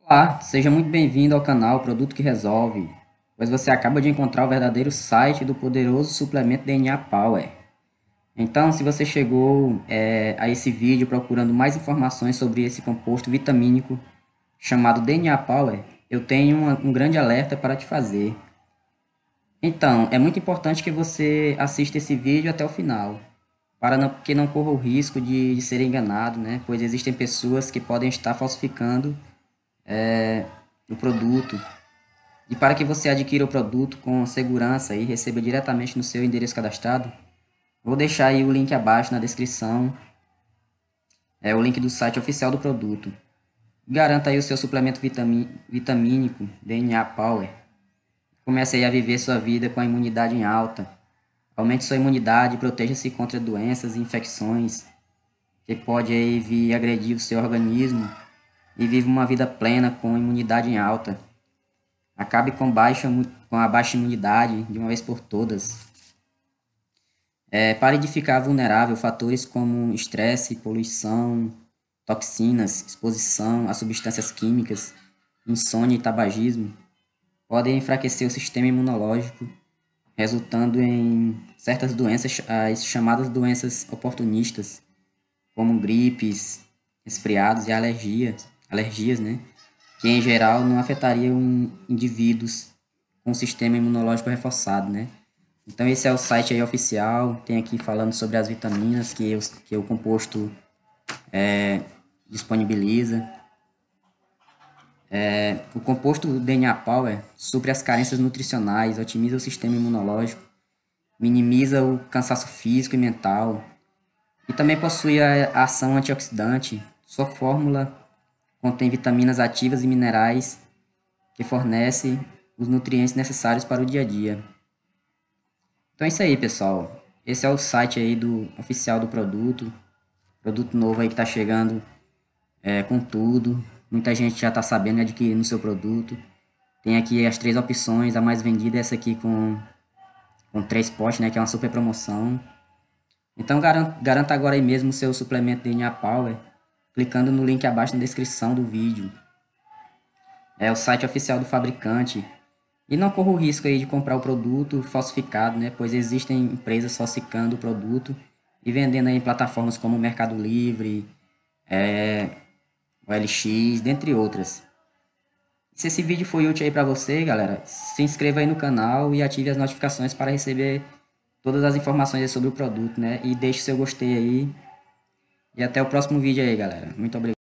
Olá, seja muito bem-vindo ao canal Produto que Resolve, pois você acaba de encontrar o verdadeiro site do poderoso suplemento DNA Power. Então, se você chegou a esse vídeo procurando mais informações sobre esse composto vitamínico chamado DNA Power, eu tenho um grande alerta para te fazer. Então, é muito importante que você assista esse vídeo até o final, para que não corra o risco de ser enganado, né? Pois existem pessoas que podem estar falsificando o produto. E para que você adquira o produto com segurança e receba diretamente no seu endereço cadastrado, vou deixar aí o link abaixo na descrição, é o link do site oficial do produto. Garanta aí o seu suplemento vitamínico DNA Power. Comece aí a viver sua vida com a imunidade em alta. Aumente sua imunidade e proteja-se contra doenças e infecções que pode aí vir agredir o seu organismo e viva uma vida plena com imunidade em alta. Acabe com a baixa imunidade de uma vez por todas. Pare de ficar vulnerável a fatores como estresse, poluição, toxinas, exposição a substâncias químicas, insônia e tabagismo. Podem enfraquecer o sistema imunológico, resultando em certas doenças, as chamadas doenças oportunistas, como gripes, resfriados e alergias, né? Que em geral não afetariam indivíduos com sistema imunológico reforçado, né? Então esse é o site aí oficial, tem aqui falando sobre as vitaminas que o composto disponibiliza. O composto DNA Power supre as carências nutricionais, otimiza o sistema imunológico, minimiza o cansaço físico e mental e também possui a ação antioxidante. Sua fórmula contém vitaminas ativas e minerais que fornecem os nutrientes necessários para o dia a dia. Então é isso aí, pessoal. Esse é o site aí oficial do produto. Produto novo aí que está chegando com tudo. Muita gente já está sabendo adquirir no seu produto. Tem aqui as 3 opções. A mais vendida é essa aqui com 3 potes, né? Que é uma super promoção. Então garanta agora aí mesmo o seu suplemento DNA Power, clicando no link abaixo na descrição do vídeo. É o site oficial do fabricante. E não corra o risco aí de comprar o produto falsificado, né? Pois existem empresas falsificando o produto e vendendo aí em plataformas como o Mercado Livre, o LX, dentre outras. Se esse vídeo foi útil aí para você, galera, se inscreva aí no canal e ative as notificações para receber todas as informações sobre o produto, né? E deixe seu gostei aí. E até o próximo vídeo aí, galera. Muito obrigado.